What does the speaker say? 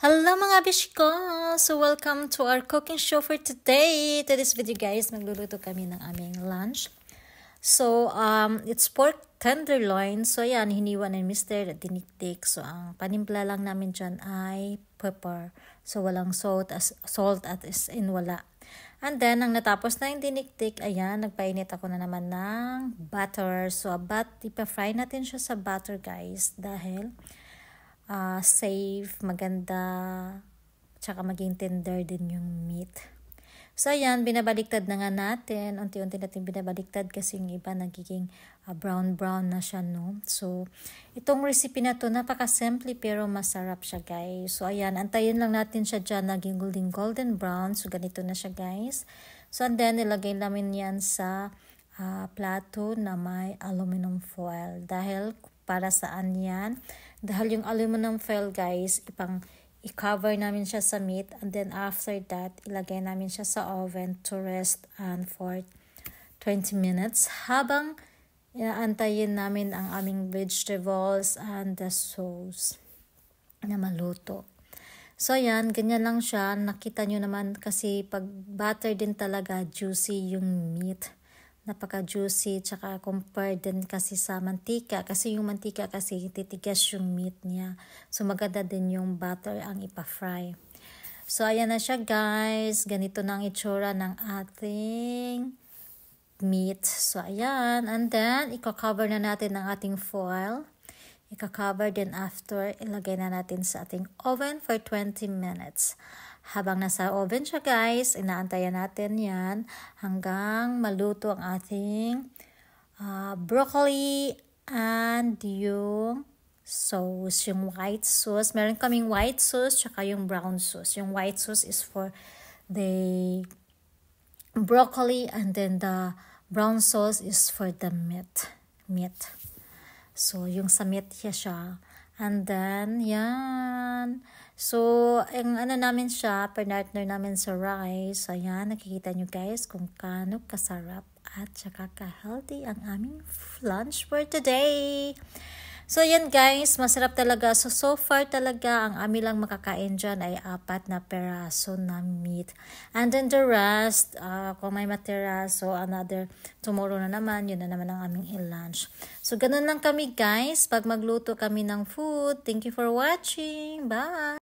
Hello mga bish ko! So welcome to our cooking show for today. Today's video guys, magluluto kami ng aming lunch. So it's pork tenderloin. So yan, hiniwa ng Mr. Dinikdik. So ang panimpla lang namin dyan ay pepper. So walang salt at is in wala. And then, ang natapos na yung dinikdik, ayan, nagpainit ako na naman ng butter. So ipa-fry natin siya sa butter guys dahil safe, maganda, tsaka maging tender din yung meat. So ayan, binabaliktad na nga natin. Unti-unti natin binabaliktad kasi yung iba nagiging brown-brown na siya, no? So, itong recipe na to, napaka-simple pero masarap siya, guys. So ayan, antayin lang natin siya dyan, naging golden brown. So ganito na siya, guys. So and then, ilagay namin yan sa plato na may aluminum foil. Dahil, para saan yan? Dahil yung aluminum foil guys, i-cover namin siya sa meat and then after that, ilagay namin siya sa oven to rest and for 20 minutes habang antayin namin ang aming vegetables and the sauce na maluto. So yan, ganyan lang siya. Nakita nyo naman kasi pag butter din talaga, juicy yung meat. Napaka-juicy, tsaka compared din kasi sa mantika. Kasi yung mantika kasi titigas yung meat niya. So maganda din yung butter ang ipa-fry. So ayan na siya guys. Ganito na ang itsura ng ating meat. So ayan. And then, i-cover na natin ang ating foil. I-cover din after, ilagay na natin sa ating oven for 20 minutes. Habang nasa oven siya guys, inaantayan natin yan hanggang maluto ang ating broccoli and yung sauce, yung white sauce. Meron kaming white sauce tsaka yung brown sauce. Yung white sauce is for the broccoli and then the brown sauce is for the meat. So, yung sa meat siya. And then, yan. So, ang namin siya, partner namin sa rice. Ayan, nakikita nyo guys kung kano kasarap at saka ka-healthy ang aming lunch for today. So, yan guys, masarap talaga. So far talaga, ang amin lang makakain dyan ay 4 na peraso na meat. And then the rest, kung may matira, so another, tomorrow na naman, yun na naman ang aming lunch. So, ganun lang kami guys, pag magluto kami ng food. Thank you for watching. Bye!